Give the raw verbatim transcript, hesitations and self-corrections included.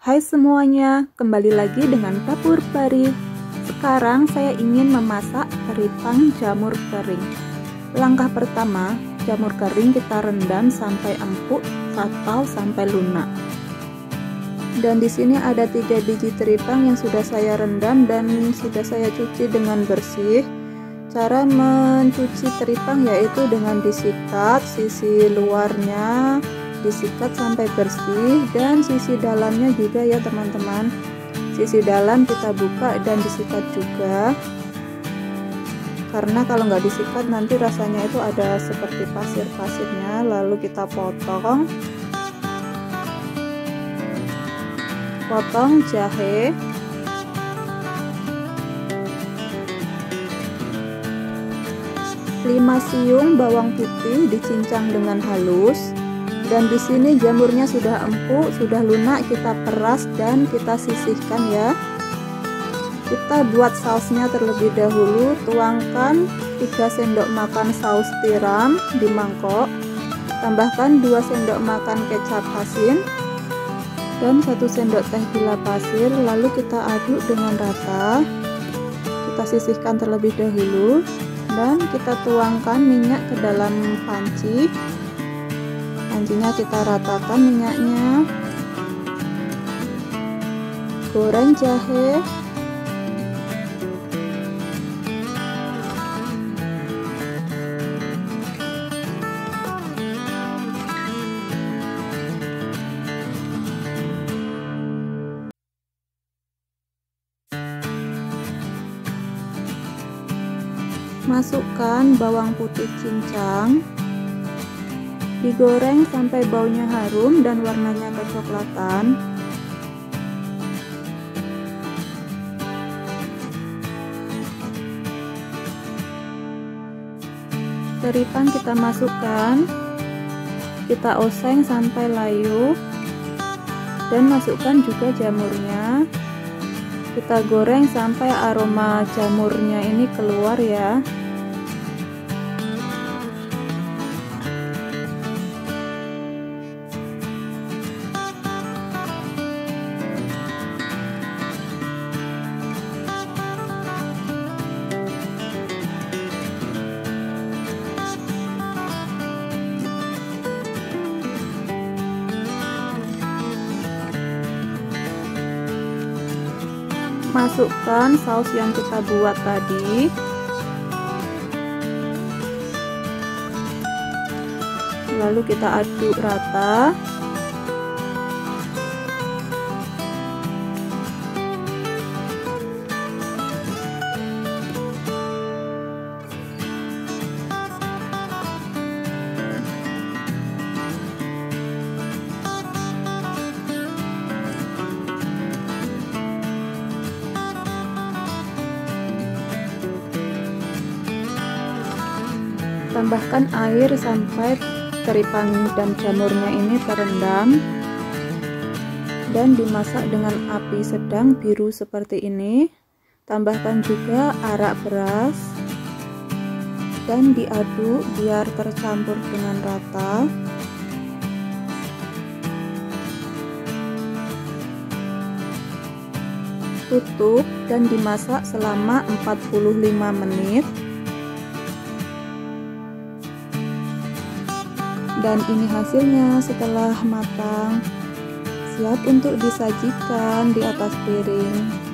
Hai semuanya, kembali lagi dengan Dapur Pari. Sekarang saya ingin memasak teripang jamur kering. Langkah pertama, jamur kering kita rendam sampai empuk atau sampai lunak. Dan di sini ada tiga biji teripang yang sudah saya rendam dan sudah saya cuci dengan bersih. Cara mencuci teripang yaitu dengan disikat sisi luarnya, disikat sampai bersih, dan sisi dalamnya juga ya teman-teman. Sisi dalam kita buka dan disikat juga, karena kalau nggak disikat nanti rasanya itu ada seperti pasir-pasirnya. Lalu kita potong potong jahe, lima siung bawang putih dicincang dengan halus. Dan di sini jamurnya sudah empuk, sudah lunak, kita peras dan kita sisihkan ya. Kita buat sausnya terlebih dahulu. Tuangkan tiga sendok makan saus tiram di mangkok. Tambahkan dua sendok makan kecap asin dan satu sendok teh gula pasir. Lalu kita aduk dengan rata. Kita sisihkan terlebih dahulu dan kita tuangkan minyak ke dalam panci. Pancinya kita ratakan minyaknya. Goreng jahe. Masukkan bawang putih cincang. Digoreng sampai baunya harum dan warnanya kecoklatan. Teripang kita masukkan, kita oseng sampai layu, dan masukkan juga jamurnya. Kita goreng sampai aroma jamurnya ini keluar ya. Masukkan saus yang kita buat tadi. Lalu kita aduk rata. Tambahkan air sampai teripang dan jamurnya ini terendam, dan dimasak dengan api sedang biru seperti ini. Tambahkan juga arak beras dan diaduk biar tercampur dengan rata. Tutup dan dimasak selama empat puluh lima menit. Dan ini hasilnya setelah matang, siap untuk disajikan di atas piring.